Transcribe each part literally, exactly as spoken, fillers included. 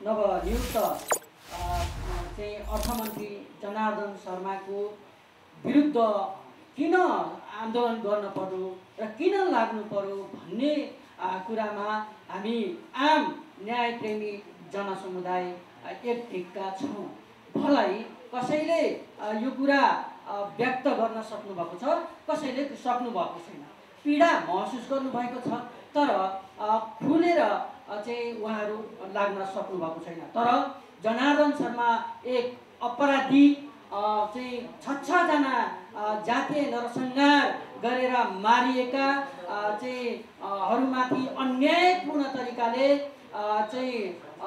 नवनियुक्त चाहिँ अर्थमन्त्री जनार्दन शर्माको विरुद्ध किन आन्दोलन गर्न पर्यो र किन लाग्नु पर्यो भन्ने कुरामा हामी आम न्यायप्रेमी जनसमुदाय एक ढिक्का छौँ। भलै कसैले यो कुरा व्यक्त गर्न सक्नुभएको छ, कसैले सक्नुभएको छैन। पीडा महसुस गर्नुभएको छ, तर खुलेर चाहिँ उहाँहरू लाग्न सक्नुभएको छैन। तर जनार्दन शर्मा एक अपराधी चाहिँ छ छजना जातीय नरसंहार गरेर मारिएका चाहिँ हरूमाथि अन्यायपूर्ण तरिकाले चाहिँ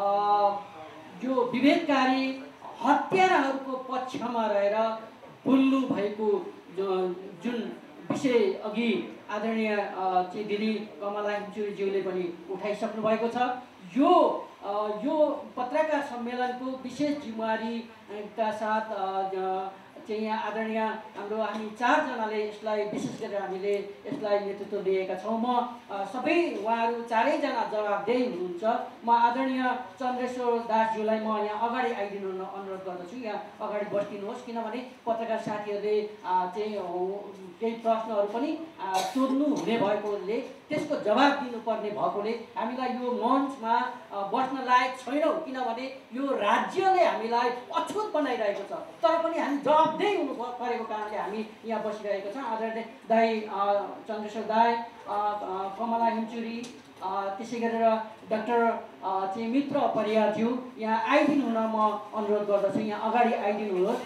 यो विभेदकारी हत्याराहरूको पक्षमा रहेर बोल्नु भएको जुन विषय अघि आदरणीय चाहिँ दिदी कमला हिमचुरीज्यूले पनि उठाइसक्नु भएको छ। यो यो पत्रकार सम्मेलनको विशेष जिम्मेवारीका साथ चाहिँ यहाँ आदरणीय हाम्रो हामी चारजनाले यसलाई विशेष गरेर हामीले यसलाई नेतृत्व दिएका छौँ। म सबै उहाँहरू चारैजना जवाबदेही हुनुहुन्छ। म आदरणीय चन्द्रेश्वर दासज्यूलाई म यहाँ अगाडि आइदिनु अनुरोध गर्दछु। यहाँ अगाडि बस्दिनुहोस्, किनभने पत्रकार साथीहरूले चाहिँ केही प्रश्नहरू पनि सोध्नु हुने भएकोले त्यसको जवाब दिनुपर्ने भएकोले हामीलाई यो मञ्चमा बस्न लायक छैनौँ, किनभने यो राज्यले हामीलाई अछुत बनाइरहेको छ। तर पनि हामी जवाबदेही हुनु परेको कारणले हामी यहाँ बसिरहेको छौँ। आदरणीय दाई चन्द्रेश्वर दाई, कमला हिमचुरी, त्यसै गरेर डाक्टर चाहिँ मित्र परियारज्यू यहाँ आइदिनु हुन म अनुरोध गर्दछु। यहाँ अगाडि आइदिनुहोस्।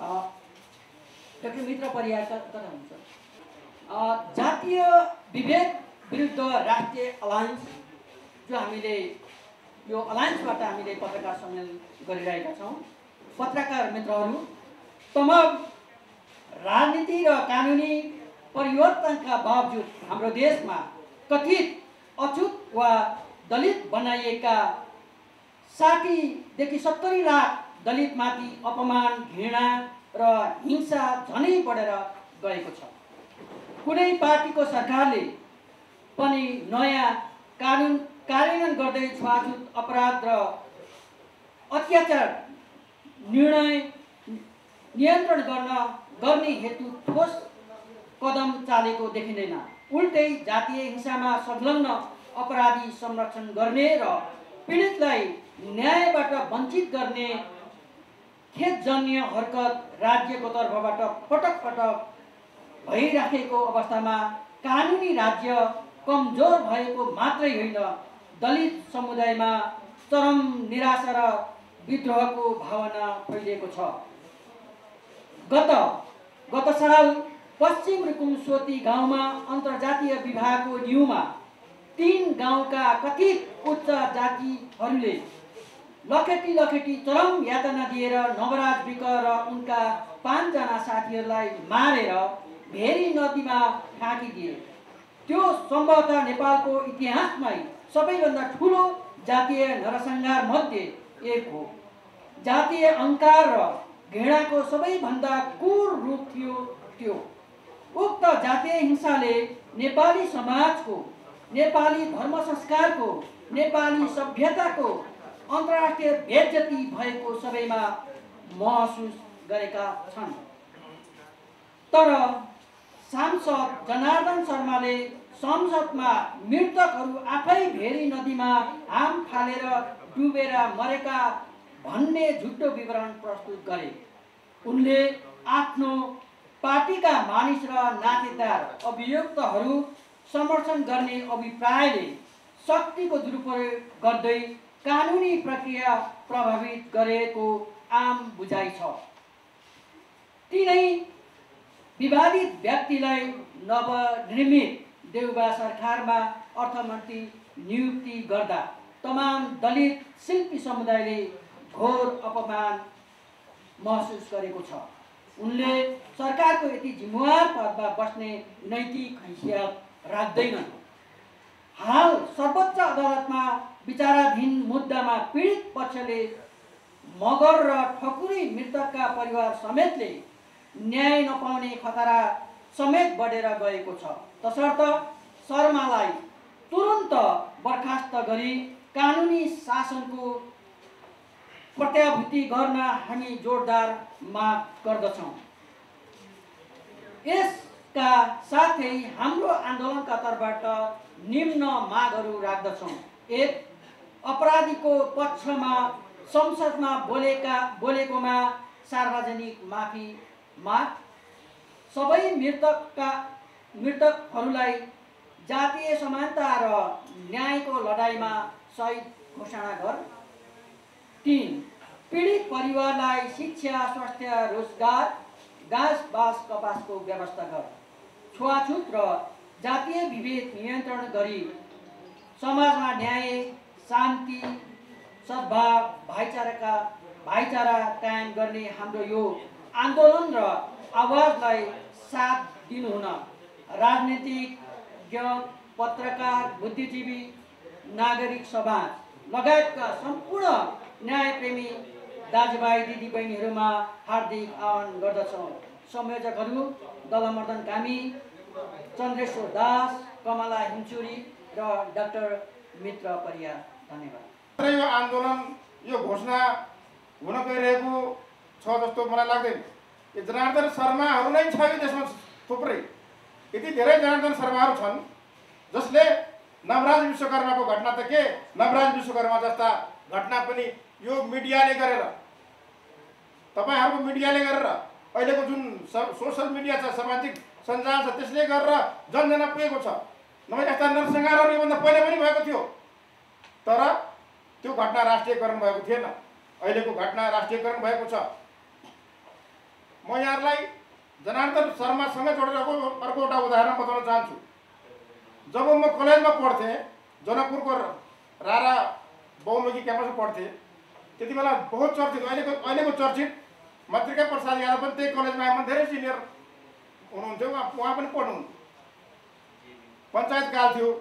डाक्टर मित्र परियार कता हुनुहुन्छ? जातीय विभेद विरुद्ध राष्ट्रिय अलायन्स, जो हामीले यो अलायन्सबाट हामीले पत्रकार सम्मेलन गरिरहेका छौँ। पत्रकार मित्रहरू, तमाम राजनीति र कानुनी परिवर्तनका बावजुद हाम्रो देशमा कथित अछुत वा दलित बनाइएका साठीदेखि सत्तरी लाख दलितमाथि अपमान, घृणा र हिंसा झनै बढेर गएको छ। कुनै पार्टीको सरकारले पनि नयाँ कानुन कार्यान्वयन गर्दै छुवाछुत अपराध र अत्याचार निर्णय नियन्त्रण गर्न गर्ने हेतु ठोस कदम चालेको देखिँदैन। उल्टै जातीय हिंसामा संलग्न अपराधी संरक्षण गर्ने र पीडितलाई न्यायबाट वञ्चित गर्ने खेदजन्य हरकत राज्यको तर्फबाट पटक पटक भइराखेको अवस्थामा कानुनी राज्य कमजोर भएको मात्रै होइन, दलित समुदायमा चरम निराशा र विद्रोहको भावना फैलिएको छ। गत गत साल पश्चिम रुकुम सोती गाउँमा अन्तर्जातीय विवाहको न्युमा तीन गाउँका कथित उच्च जातिहरूले लखेटी लखेटी चरम यातना दिएर नवराज विक र उनका पाँचजना साथीहरूलाई मारेर भेरी नदीमा फ्याँकिदिए। त्यो सम्भवतः नेपालको इतिहासमै सबैभन्दा ठुलो जातीय नरसंहार मध्ये एक हो। जातीय अहङ्कार र घृणाको सबैभन्दा क्रूर रूप थियो त्यो। उक्त जातीय हिंसाले नेपाली समाजको, नेपाली धर्म संस्कारको, नेपाली सभ्यताको अन्तर्राष्ट्रिय बेइज्जती भएको सबैमा महसुस गरेका छन्। तर सांसद जनार्दन शर्माले संसदमा मृतकहरू आफै भेरी नदीमा हाम फालेर डुबेर मरेका भन्ने झुटो विवरण प्रस्तुत गरे। उनले आफ्नो पार्टीका मानिस र नातेदार अभियुक्तहरू समर्थन गर्ने अभिप्रायले शक्तिको दुरुपयोग गर्दै कानुनी प्रक्रिया प्रभावित गरेको आम बुझाइ छ। तिनै विवादित व्यक्तिलाई नवनिर्मित देउबा सरकारमा अर्थमन्त्री नियुक्ति गर्दा तमाम दलित शिल्पी समुदायले घोर अपमान महसुस गरेको छ। उनले सरकारको यति जिम्मेवार पदमा बस्ने नैतिक हैसियत राख्दैनन्। हाल सर्वोच्च अदालतमा विचाराधीन मुद्दामा पीडित पक्षले मगर र ठकुरी मृतकका परिवार समेतले न्याय नपाउने खतरा समेत बढेर गएको छ। तसर्थ शर्मालाई तुरुन्त बर्खास्त गरी कानुनी शासनको प्रत्याभूति गर्न हामी जोरदार माग गर्दछौँ। यसका साथै हाम्रो आन्दोलनका तर्फबाट निम्न मागहरू राख्दछौँ। एक, अपराधीको पक्षमा संसदमा बोलेका बोलेकोमा सार्वजनिक माफी माग। सबै मृतकका मृतकहरूलाई जातीय समानता र न्यायको लडाइँमा शहीद घोषणा गर। तीन, पीडित परिवारलाई शिक्षा, स्वास्थ्य, रोजगार, घाँस बाँस कपासको व्यवस्था गर। छुवाछुत र जातीय विभेद नियन्त्रण गरी समाजमा न्याय, शान्ति, सद्भाव, भाइचाराका भाइचारा कायम गर्ने हाम्रो यो आन्दोलन र आवाजलाई साथ दिनुहुन राजनीतिज्ञ, पत्रकार, बुद्धिजीवी, नागरिक समाज लगायतका सम्पूर्ण न्यायप्रेमी दाजुभाइ दिदीबहिनीहरूमा हार्दिक आह्वान गर्दछौँ। संयोजकहरू दलमर्दन कामी, चन्द्रेश्वर दास, कमला हिमचुरी र डाक्टर मित्र परियार। धन्यवाद। यो आन्दोलन यो घोषणा हुन गइरहेको छ जस्तो मलाई लाग्दैन। यो जनार्दन शर्माहरू नै छ यो देशमा थुप्रै, यति धेरै जनार्दन शर्माहरू छन् जसले नवराज विश्वकर्माको घटना त के, नवराज विश्वकर्मा जस्ता घटना पनि यो मिडियाले गरेर, तपाईँहरूको मिडियाले गरेर, अहिलेको जुन सोसल मिडिया छ, सामाजिक सञ्जाल छ, त्यसले गरेर जनजना पुगेको छ। नभए यस्ता नरसंहारहरू योभन्दा पहिले पनि भएको थियो, तर त्यो घटना राष्ट्रियकरण भएको थिएन। अहिलेको घटना राष्ट्रियकरण भएको छ। म यहाँहरूलाई जनार्दन शर्मासँग जोडेर अर्को एउटा उदाहरण बताउन चाहन्छु। जब म कलेजमा पढ्थेँ, जनकपुरको रारा बहुमुखी क्याम्पसमा पढ्थेँ, त्यति बेला बहुत चर्चित, अहिलेको अहिलेको चर्चित मातृका प्रसाद यादव पनि त्यही कलेजमा आएमा धेरै सिनियर हुनुहुन्थ्यो, उहाँ पनि पढ्नुहुन्थ्यो। पञ्चायतकाल थियो,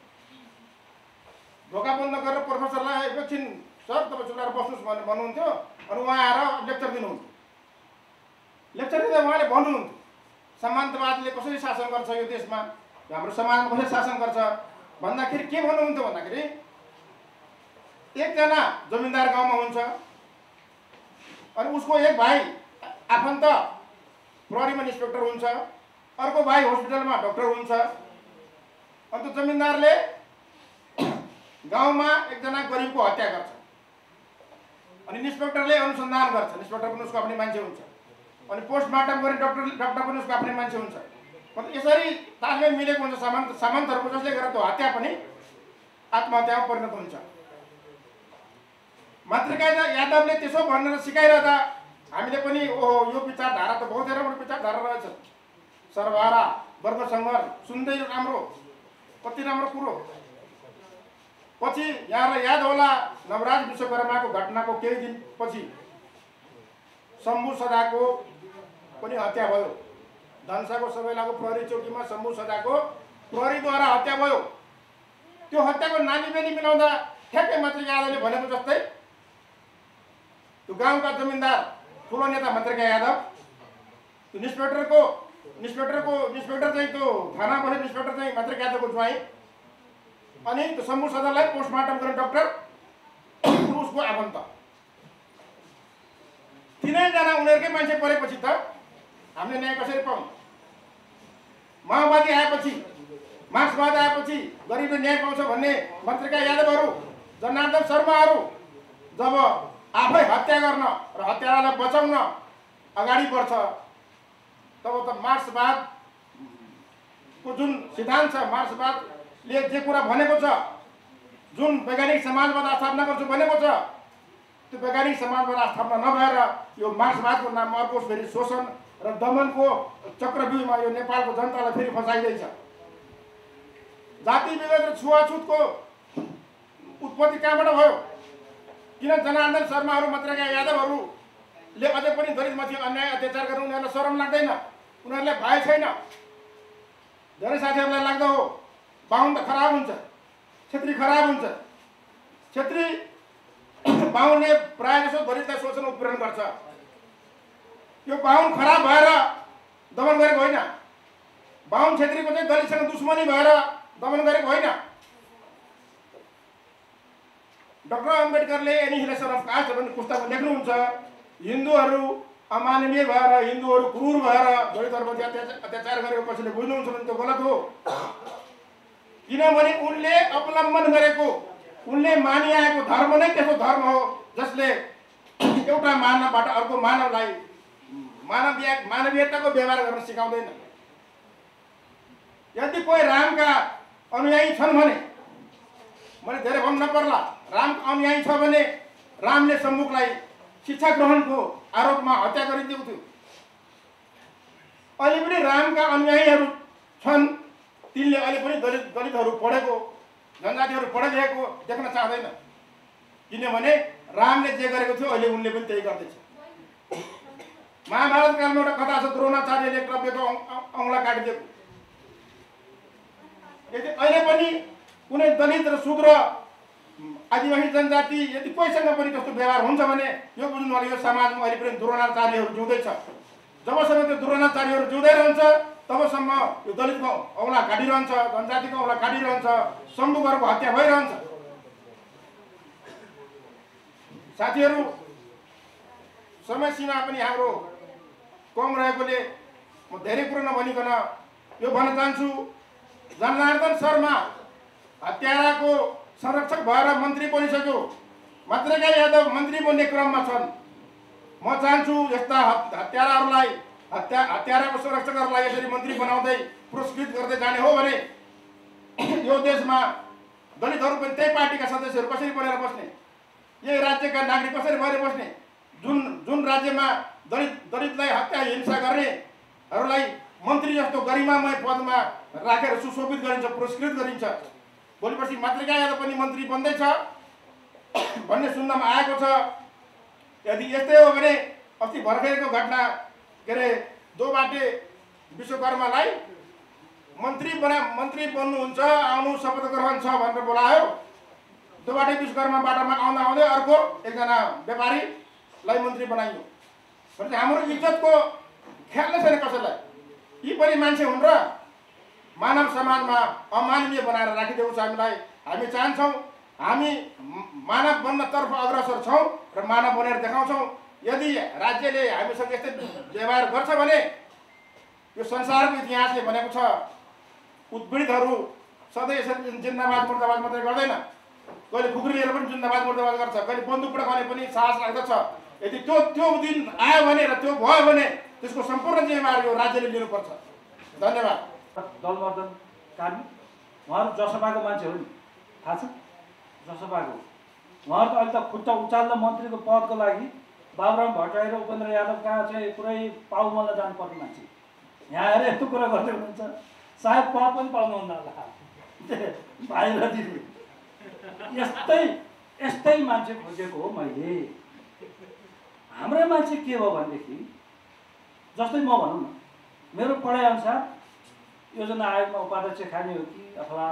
ढोका बन्द गरेर प्रोफेसरलाई एकछिन सर तपाईँ चुडाएर बस्नुहोस् भनेर भन्नुहुन्थ्यो, अनि उहाँ आएर लेक्चर दिनुहुन्थ्यो। लेक्चर दिँदा उहाँले भन्नुहुन्थ्यो समान्तवादले कसरी शासन गर्छ यो देशमा, हाम्रो समाजमा कसरी शासन गर्छ भन्दाखेरि के भन्नुहुन्थ्यो भन्दाखेरि एकजना जमिनदार गाउँमा हुन्छ अनि उसको एक भाइ आफन्त प्रहरीमा इन्स्पेक्टर हुन्छ, अर्को भाइ हस्पिटलमा डाक्टर हुन्छ। अन्त जमिनदारले गाउँमा एकजना गरिबको हत्या गर्छ अनि इन्स्पेक्टरले अनुसन्धान गर्छ, इन्स्पेक्टर पनि उसको आफ्नै मान्छे हुन्छ, अनि पोस्टमार्टम गर्ने डाक्टर डाक्टर पनि उसको आफ्नै मान्छे हुन्छ। मतलब यसरी तालमेल मिलेको हुन्छ सामन्त सामन्तहरूको, जसले गर्दा त्यो हत्या पनि आत्महत्यामा परिणत हुन्छ। मातृका यादवले त्यसो भनेर सिकाइरहँदा हामीले पनि ओहो यो विचारधारा त बहुत राम्रो विचारधारा रहेछ, सर्वहारा वर्ग सङ्घर्ष सुन्दै राम्रो, कति राम्रो कुरो। पछि यहाँलाई याद होला नवराज विश्वकर्माको घटनाको केही दिन पछि शम्भु सदाको पनि हत्या भयो। धनसाको सबैलाको प्रहरी चौकीमा शम्भु सदाको प्रहरीद्वारा हत्या भयो। त्यो हत्याको नानी बेनी मिलाउँदा ठ्याक्कै मातृका यादवले भनेको जस्तै त्यो गाउँका जमिनदार ठुलो नेता मातृका यादव, त्यो इन्स्पेक्टरको इन्स्पेक्टरको इन्स्पेक्टर चाहिँ त्यो थाना बसेको इन्स्पेक्टर चाहिँ मातृका यादवको ज्वाइँ, अनि त्यो शम्भु सदालाई पोस्टमार्टम गर्ने डाक्टर उसको आफन्त। तिनैजना उनीहरूकै मान्छे परेपछि त हामीले न्याय कसरी पाउँ? माओवादी आएपछि, मार्क्सवाद आएपछि गरिबले न्याय पाउँछ भन्ने मातृका यादवहरू, जनार्दन शर्माहरू जब आफै हत्या गर्न र हत्यारालाई बचाउन अगाडि बढ्छ तब त मार्क्सवादको जुन सिद्धान्त छ, मार्क्सवादले जे कुरा भनेको छ, जुन वैज्ञानिक समाजवाद स्थापना गर्छु भनेको छ, त्यो वैज्ञानिक समाजवाद स्थापना नभएर यो मार्क्सवादको नाममा अर्को फेरि शोषण र दमनको चक्रव्यूहमा यो नेपालको जनतालाई फेरि फसाइँदैछ। जाति विभेद र छुवाछुतको उत्पत्ति कहाँबाट भयो? किन जनार्दन शर्माहरू मातृका यादवहरूले अझै पनि दलितमाथि अन्याय अत्याचार गर्नु उनीहरूलाई शरम लाग्दैन? उनीहरूलाई भय छैन? धेरै साथीहरूलाई लाग्दो हो बाहुन त खराब हुन्छ, छेत्री खराब हुन्छ, छेत्री बाहुनले प्रायः जसो दलितलाई शोषण उत्पीडन गर्छ। यो बाहुन खराब भएर दमन गरेको होइन, बाहुन छेत्रीको चाहिँ दलितसँग दुश्मनी भएर दमन गरेको होइन। डाक्टर अम्बेडकरले एनिहिलेसन अफ कास्ट भन्ने पुस्तकमा लेख्नुहुन्छ हिन्दूहरू अमानवीय भएर हिन्दूहरू क्रूर भएर दलितहरूप्रति अत्याचार गरेको कसैले बुझ्नुहुन्छ भने त्यो गलत हो। किनभने उनले अवलम्बन गरेको उनले मानिआएको धर्म नै त्यस्तो धर्म हो जसले एउटा मानवबाट अर्को मानवलाई मानवीय मानवीयताको व्यवहार गर्न सिकाउँदैन। यदि कोही रामका अनुयायी छन् भने मैले धेरै भन्नु नपर्ला, रामका अनुयायी छ भने रामले सम्मुखलाई शिक्षा ग्रहणको आरोपमा हत्या गरिदिएको थियो। अहिले पनि रामका अनुयायीहरू छन्, तिनले अहिले पनि दलित दलितहरू पढेको जनजातिहरू पढेको देख्न चाहँदैन। किनभने रामले जे गरेको थियो अहिले उनले पनि त्यही गर्दैछ। महाभारत कालमा एउटा कथा छ, द्रोणाचार्यले एकलव्यको औँला काटिदिएको। यदि अहिले पनि कुनै दलित र शूद्र आदिवासी जनजाति यदि कोहीसँग पनि त्यस्तो व्यवहार हुन्छ भने यो बुझ्नु होला यो समाजमा अहिले पनि द्रोणाचार्यहरू जिउँदैछ। जबसम्म त्यो द्रोणाचार्यहरू जिउँदै रहन्छ तबसम्म यो दलितको औँला काटिरहन्छ, जनजातिको औँला काटिरहन्छ, सम्बुकहरूको हत्या भइरहन्छ। साथीहरू, समय सीमा पनि हाम्रो कम रहेकोले म धेरै कुरो नभनिकन यो भन्न चाहन्छु, जनार्दन शर्मा हत्याराको संरक्षक भएर मन्त्री बनिसक्यो, मातृका यादव मन्त्री बन्ने क्रममा छन्। म चाहन्छु यस्ता हत्याराहरूलाई हत्या हत्याराको संरक्षकहरूलाई यसरी मन्त्री बनाउँदै पुरस्कृत गर्दै जाने हो भने यो देशमा दलितहरू पनि त्यही पार्टीका सदस्यहरू कसरी बनेर बस्ने, यही राज्यका नागरिक कसरी भएर बस्ने? जुन जुन राज्यमा दलित दलितलाई हत्या हिंसा गर्नेहरूलाई मन्त्री जस्तो गरिमामय पदमा राखेर सुशोभित गरिन्छ, पुरस्कृत गरिन्छ। भोलिपर्सि मातृका यादव पनि मन्त्री बन्दैछ भन्ने सुन्नमा आएको छ। यदि यस्तै हो भने अस्ति भर्खरको घटना के अरे दोबाटे विश्वकर्मालाई मन्त्री बना मन्त्री बन्नुहुन्छ आउनु शपथ ग्रहण छ भनेर बोलायो। दोबाटे विश्वकर्मा बाटोमा आउँदा आउँदै अर्को एकजना व्यापारीलाई मन्त्री बनाइयो। भने हाम्रो इज्जतको ख्याल नै छैन कसैलाई। यी पनि मान्छे हुन् र मानव समाजमा अमानवीय बनाएर राखिदिएको छ हामीलाई। हामी चाहन्छौँ हामी मानव बन्नतर्फ अग्रसर छौँ र मानव बनेर देखाउँछौँ। यदि राज्यले हामीसँग यस्तै व्यवहार गर्छ भने यो संसारको इतिहासले भनेको छ उत्पीडितहरू सधैँ यसरी जिन्दाबाद मुर्दाबाद मात्रै गर्दैन, कहिले खुकुरी लिएर पनि जिन्दाबाद मुर्दाबाद गर्छ, कहिले बन्दुक पड्काउने पनि साहस राख्दछ। यदि त्यो त्यो दिन आयो भने र त्यो भयो भने त्यसको सम्पूर्ण जिम्मेवार यो राज्यले लिनुपर्छ। धन्यवाद। दलवर्धन कामी उहाँहरू जसपाको मान्छे हो नि, थाहा छ जसपाको। उहाँहरू त अहिले त खुट्टा उचाल्दा मन्त्रीको पदको लागि बाबुराम भट्टराई र उपेन्द्र यादव कहाँ चाहिँ पुरै पाउमल्न जानुपर्ने मान्छे। यहाँ आएर यस्तो कुरा गर्दै हुनुहुन्छ, सायद पद पनि पाउनुहुन्न होला भाइ र दिदी। यस्तै यस्तै मान्छे खोजेको हो मैले। हाम्रै मान्छे के हो भनेदेखि जस्तै म भनौँ न, मेरो पढाइअनुसार योजना आयोगमा उपाध्यक्ष खाने हो कि अथवा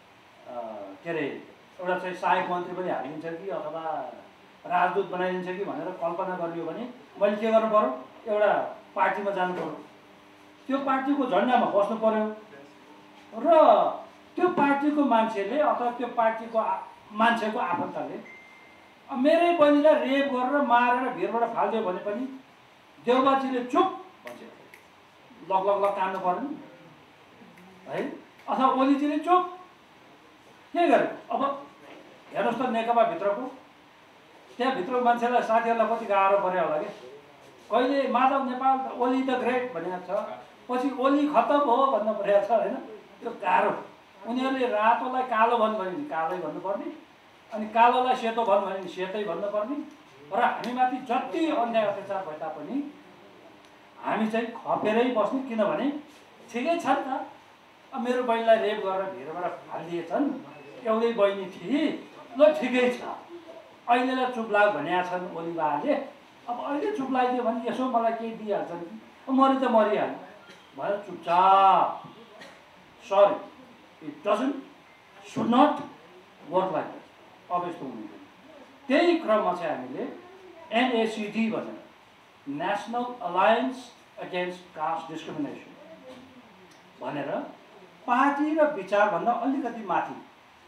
के अरे एउटा चाहिँ सहायक मन्त्री पनि हालिदिन्छ कि अथवा राजदूत बनाइदिन्छ कि भनेर कल्पना गर्ने हो भने मैले के गर्नु पऱ्यो? एउटा पार्टीमा जानु पऱ्यो, त्यो पार्टीको झन्डामा बस्नु पऱ्यो र त्यो पार्टीको मान्छेले अथवा त्यो पार्टीको मान्छेको आफन्तले मेरै बहिनीलाई रेप गरेर मारेर भिरबाट फालिदियो भने पनि देउबाजीले चुप भन्छ, लग लग लग कान्नु पर्ने है। अथवा ओलीजीले चुप के गरे? अब हेर्नुहोस् त नेकपाभित्रको त्यहाँभित्रको मान्छेलाई साथीहरूलाई कति गाह्रो पऱ्यो होला कि। कहिले माधव नेपाल ओली द ग्रेट भनेको छ, पछि ओली खतम हो भन्नु परेको छ होइन। त्यो गाह्रो। उनीहरूले रातोलाई कालो भन्नु भने नि कालै भन्नुपर्ने, अनि कालोलाई सेतो भन्नु भने नि सेतै भन्नुपर्ने। र हामीमाथि जति अन्याय अत्याचार भए तापनि हामी चाहिँ खपेरै बस्ने, किनभने ठिकै छ नि त। अब मेरो बहिनीलाई रेप गरेर भिरबाट फालिदिएछन्, एउटै बहिनी थिए, ल ठिकै छ, अहिलेलाई चुप लाग भनेका छन् ओली बाले। अब अहिले चुप लगाइदियो भने यसो मलाई केही दिइहाल्छन् कि मरि त मरिहाल्यो भनेर चुपचाप। Sorry, it doesn't should not work like that. अब यस्तो हुनु पर्यो। त्यही क्रममा चाहिँ हामीले एनएसिडी भनेर national alliance against caste discrimination भनेर पार्टी र विचारभन्दा अलिकति माथि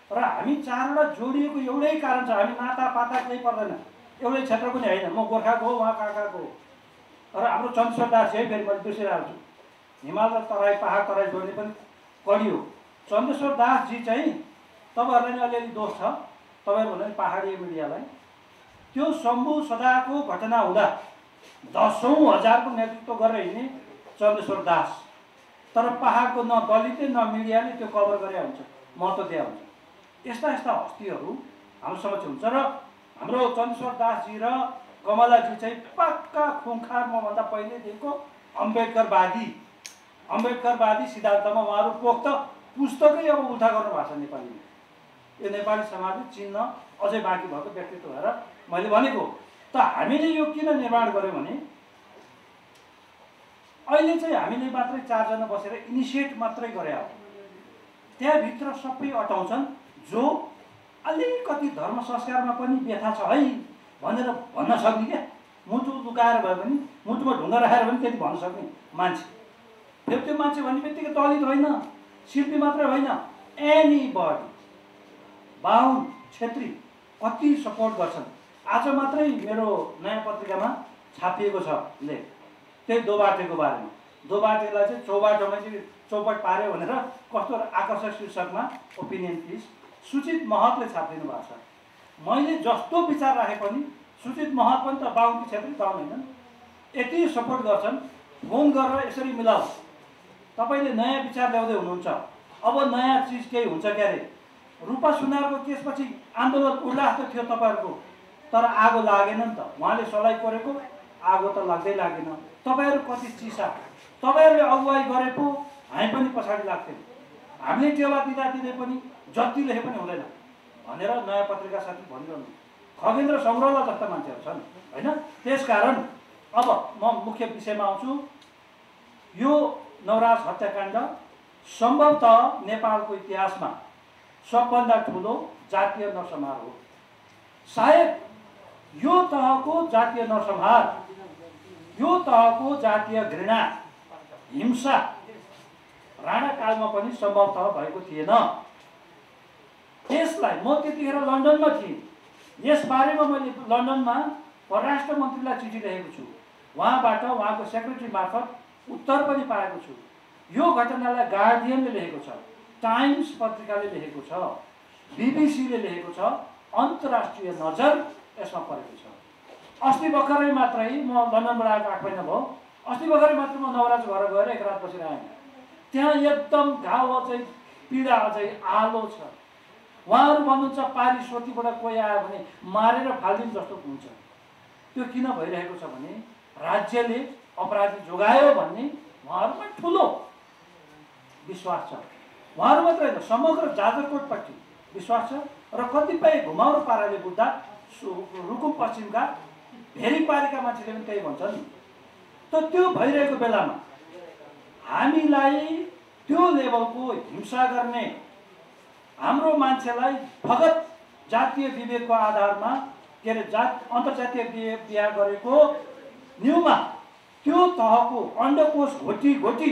र हामी चारवटा जोडिएको एउटै कारण छ, हामी नातापाता केही पर्दैन, एउटै क्षेत्र पनि होइन। म गोर्खाको हो, उहाँ काकाको हो। र हाम्रो चन्द्रेश्वर दासजी है, फेरि मैले बिर्सिरहेको छु, हिमाल र तराई पहाड तराई जोड्ने पनि कडी हो। चन्द्रेश्वर दासजी चाहिँ तपाईँहरूलाई नि अलिअलि दोष छ, तपाईँहरू भन्दा नि पाहाडी मिडियालाई। त्यो शम्भु सदाको घटना हुँदा दसौँ हजारको नेतृत्व गरेर हिँड्ने चन्द्रेश्वर दास, तर पहाडको न दलितले न मिडियाले त्यो कभर गरे हुन्छ, महत्त्व दिए हुन्छ। यस्ता यस्ता हस्तीहरू हाम्रो समक्ष हुन्छ। र हाम्रो चन्द्रेश्वर दासजी र कमलाजी चाहिँ पक्का खुङखार मभन्दा पहिलेदेखिको अम्बेडकरवादी अम्बेडकरवादी सिद्धान्तमा उहाँहरू पोख्त पुस्तकै अब उल्था गर्नु भएको छ नेपालीमा। यो नेपाली समाजले चिन्न अझै बाँकी भएको व्यक्तित्व भएर मैले भनेको। त हामीले यो किन निर्माण गऱ्यौँ भने अहिले चाहिँ हामीले मात्रै चारजना बसेर इनिसिएट मात्रै गरे हो, त्यहाँभित्र सबै अटाउँछन् जो अलिकति धर्म संस्कारमा पनि व्यथा छ है भनेर भन्न सक्ने क्या। मुटु लुकाएर भए पनि, मुटुमा ढुङ्गा राखेर पनि त्यति भन्न सक्ने मान्छे। फेरि त्यो मान्छे भन्ने बित्तिकै दलित होइन, शिल्पी मात्रै होइन, एनी बडी, बाहुन, छेत्री कति सपोर्ट गर्छन्। आज मात्रै मेरो नयाँ पत्रिकामा छापिएको छ लेख त्यही दोबाटेको बारेमा। दोबाटेलाई चाहिँ चौबाटोमा चाहिँ चौपट पार्यो भनेर कस्तो आकर्षक शीर्षकमा ओपिनियन पिस सुचित महतले छापिदिनु भएको छ। मैले जस्तो विचार राखे पनि सुचित महत पनि त बाहुन क्षेत्रै बाहुन होइनन्, यति सपोर्ट गर्छन्। फोन गरेर यसरी मिलाऊ, तपाईँले नयाँ विचार ल्याउँदै हुनुहुन्छ, अब नयाँ चिज केही हुन्छ क्यारे। रूपा सुनारको केसपछि आन्दोलन उल्लास त थियो तपाईँहरूको, तर आगो लागेन नि त। उहाँले सलाई परेको आगो त लाग्दै लागेन। तपाईँहरू कति चिसा, तपाईँहरूले अगुवाई गरे पो हामी पनि पछाडि लाग्थ्यौँ। हामीले टेवा दिँदा दिँदै पनि जति लेखे पनि हुँदैन भनेर नयाँ पत्रिका साथी भनिरहनु। खगेन्द्र सङ्ग्रौला जस्ता मान्छेहरू छन् होइन। त्यसकारण अब म मुख्य विषयमा आउँछु। यो नवराज हत्याकाण्ड सम्भवतः नेपालको इतिहासमा सबभन्दा ठुलो जातीय नरसंहार हो। सायद यो तहको जातीय नरसंहार, यो तहको जातीय घृणा, हिंसा राणाकालमा पनि सम्भवतः भएको थिएन। त्यसलाई म त्यतिखेर लन्डनमा थिएँ, यसबारेमा मैले लन्डनमा परराष्ट्र मन्त्रीलाई चिठी लेखेको छु, उहाँबाट उहाँको सेक्रेटरी मार्फत उत्तर पनि पाएको छु। यो घटनालाई गार्डियनले लेखेको छ, टाइम्स पत्रिकाले लेखेको छ, बिबिसीले लेखेको छ, अन्तर्राष्ट्रिय नजर यसमा परेको छ। अस्ति भर्खरै मात्रै म लन्डनबाट आएको आठ महिना भयो, अस्ति भर्खरै मात्रै म नवराज घर गएर एक रात बसेर आएँ। त्यहाँ एकदम घाउ अझै पीडा अझै आलो छ। उहाँहरू भन्नुहुन्छ पारिश्रोतीबाट कोही आयो भने मारेर फालिदिनु जस्तो हुन्छ। त्यो किन भइरहेको छ भने राज्यले अपराधी जोगायो भन्ने उहाँहरूमा ठुलो विश्वास छ। उहाँहरू मात्रै होइन, समग्र जाजरकोटपट्टि विश्वास छ। र कतिपय घुमाउरो पाराले बुझ्दा रुकुम पश्चिमका भेरीपारीका मान्छेले पनि त्यही भन्छन्। त त्यो भइरहेको बेलामा हामीलाई त्यो लेभलको हिंसा गर्ने, हाम्रो मान्छेलाई फगत जातीय विवेकको आधारमा के अरे जात अन्तर्जातीय बिहे बिहा गरेको न्युमा त्यो तहको अण्डकोष घोटी घोटी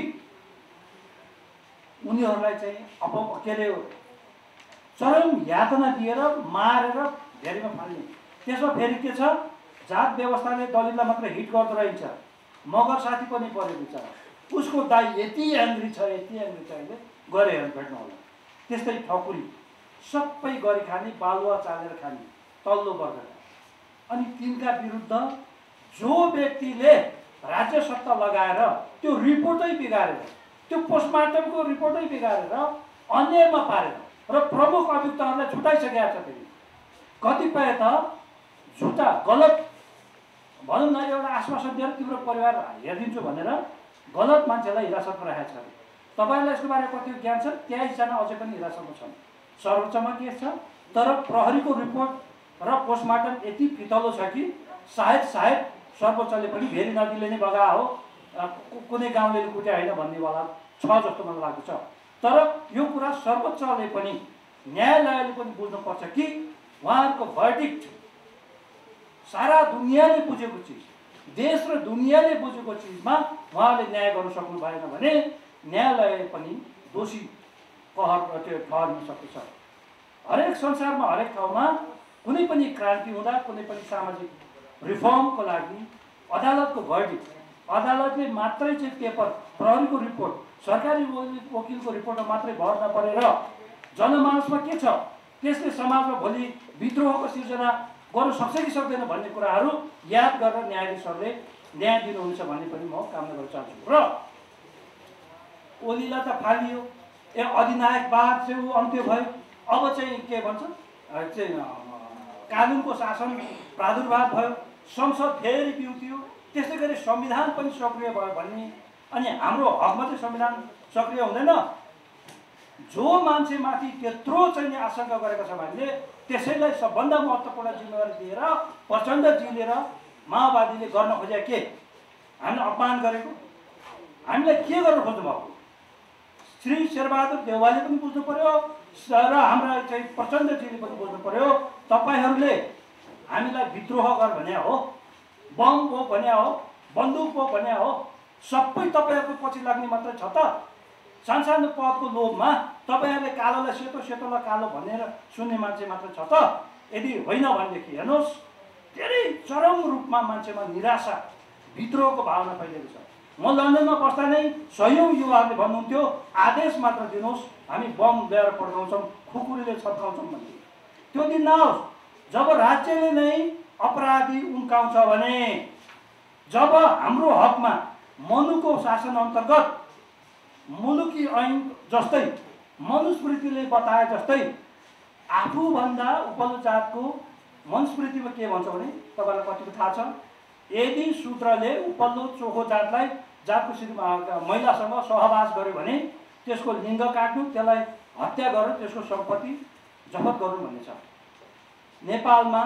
उनीहरूलाई चाहिँ अब के अरे चरम यातना दिएर मारेर भेरीमा फाल्ने। त्यसमा फेरि के छ, जात व्यवस्थाले दलितलाई मात्र हिट गर्दो रहेछ। मगर साथी पनि पऱ्यो बिचरा, उसको दाइ यति एङ्ग्री छ यति एङ्ग्री छ अहिले गरे हेर्नु भेट्नु होला। त्यस्तै ठकुरी सबै गरी खाने, बालुवा चालेर खाने तल्लो वर्गका। अनि तिनका विरुद्ध जो व्यक्तिले राज्य सत्ता लगाएर त्यो रिपोर्टै बिगारेर, त्यो पोस्टमार्टमको रिपोर्टै बिगारेर अन्यायमा पारेर र प्रमुख अभियुक्तहरूलाई छुटाइसकेका छ। फेरि कतिपय त झुटा गलत भनौँ न, एउटा आश्वासन दिएर तिम्रो परिवार हेरिदिन्छु भनेर गलत मान्छेलाई हिरासतमा राखेको छ। तपाईँहरूलाई यसको बारेमा कति ज्ञान छ? तेइसजना अझै पनि हिरासतमा छन्। सर्वोच्चमा केस छ, तर प्रहरीको रिपोर्ट र पोस्टमार्टम यति फितलो छ कि सायद सायद सर्वोच्चले पनि भेरी नदीले नै बगा हो, कुनै गाउँले कुट्या होइन भन्नेवाला छ जस्तो मलाई लाग्छ। तर यो कुरा सर्वोच्चले पनि, न्यायालयले पनि बुझ्नुपर्छ कि उहाँहरूको भर्डिक्ट सारा दुनियाँले बुझेको चिज, देश र दुनियाँले बुझेको चिजमा उहाँले न्याय गर्न सक्नु भएन भने न्यायालय पनि दोषी कहर त्यो ठहरिन सक्छ। हरेक संसारमा हरेक ठाउँमा कुनै पनि क्रान्ति हुँदा कुनै पनि सामाजिक रिफर्मको लागि अदालतको भर्डिक्ट, अदालतले मात्रै चाहिँ पेपर, प्रहरीको रिपोर्ट, सरकारी वकिलको रिपोर्टमा मात्रै भर नपरेर जनमानसमा के छ, त्यसले समाजमा भोलि विद्रोहको सिर्जना गर्न सक्छ कि सक्दैन भन्ने कुराहरू याद गरेर न्यायाधीशहरूले न्याय दिनुहुन्छ भन्ने पनि म कामना गर्न चाहन्छु। र ओलीलाई त फालियो, ए अधिनायकवाद चाहिँ अन्त्य भयो, अब चाहिँ के भन्छ चाहिँ कानुनको शासन प्रादुर्भाव भयो, संसद फेरि बिउतियो, त्यसै गरी संविधान पनि सक्रिय भयो भन्ने। अनि हाम्रो हकमा चाहिँ संविधान सक्रिय हुँदैन। जो मान्छेमाथि त्यत्रो चाहिँ आशंका गरेको छ भने त्यसैलाई सबभन्दा महत्त्वपूर्ण जिम्मेवारी दिएर प्रचण्डजीले र माओवादीले गर्न खोजे के? हामीलाई अपमान गरेको, हामीलाई के गर्न खोज्नु भएको? श्री शेरबहादुर देउवाले पनि बुझ्नु पर्यो र हाम्रा चाहिँ प्रचण्डजीले पनि बुझ्नु पर्यो। तपाईँहरूले हामीलाई विद्रोह गर भने हो, बम हो भने हो, बन्दुक हो भने हो, सबै तपाईँहरूको पछि लाग्ने मात्रै छ त? सानसानो पदको लोभमा तपाईँहरूले कालोलाई सेतो, सेतोलाई कालो भनेर सुन्ने मान्छे मात्र छ त? यदि होइन भनेदेखि हेर्नुहोस्, धेरै चरम रूपमा मान्छेमा निराशा, विद्रोहको भावना फैलिएको छ। म लन्डनमा बस्दा नै सयौँ युवाहरूले भन्नुहुन्थ्यो आदेश मात्र दिनुहोस्, हामी बम ल्याएर पड्काउँछौँ, खुकुरीले छत्काउँछौँ भन्ने। त्यो दिन नहोस्। जब राज्यले नै अपराधी उम्काउँछ भने, जब हाम्रो हकमा मनुको शासन अन्तर्गत मुलुकी ऐन जस्तै, मनुस्मृतिले बताए जस्तै आफूभन्दा उपल्लो जातको मनुस्मृतिमा के भन्छ भने तपाईँलाई कतिको थाहा छ? यदि शूद्रले उपल्लो चोखो जातलाई जातको महिलासँग सहवास गर्यो भने त्यसको लिङ्ग काट्नु, त्यसलाई हत्या गरेर त्यसको सम्पत्ति जफत गर्नु भन्ने छ। नेपालमा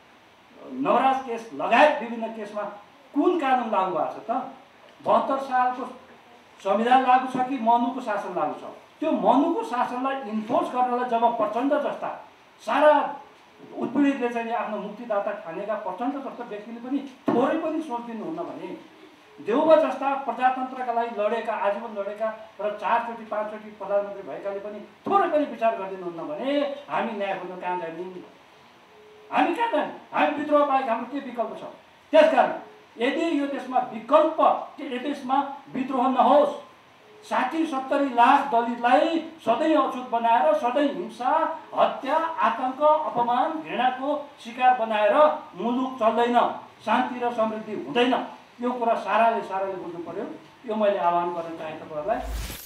नवराज केस लगायत विभिन्न केसमा कुन कानुन लागू भएको छ त? बहत्तर सालको संविधान लागू छ कि मनुको शासन लागू छ? त्यो मनुको शासनलाई इन्फोर्स गर्नलाई जब प्रचण्ड जस्ता सारा उत्पीडितले चाहिँ आफ्नो मुक्तिदाता ठानेका प्रचण्ड जस्ता व्यक्तिले पनि थोरै पनि सोच दिनुहुन्न भने, देउबा जस्ता प्रजातन्त्रका लागि लडेका, आजीवन लडेका र चारचोटि पाँचचोटि प्रधानमन्त्री भएकाले पनि थोरै पनि विचार गरिदिनुहुन्न भने हामी न्याय खोज्न कहाँ जाने? हामी कहाँ जाने? हामी विद्रोह बाहेक हाम्रो के विकल्प छ? त्यसकारण यदि यो देशमा विकल्प, यो देशमा विद्रोह नहोस्, साठी सत्तरी लाख दलितलाई सधैँ अछुत बनाएर, सधैँ हिंसा, हत्या, आतंक, अपमान, घृणाको शिकार बनाएर मुलुक चल्दैन, शान्ति र समृद्धि हुँदैन। यो कुरा साराले साराले बुझ्नु पर्यो। यो मैले आह्वान गर्न चाहे तपाईँहरूलाई।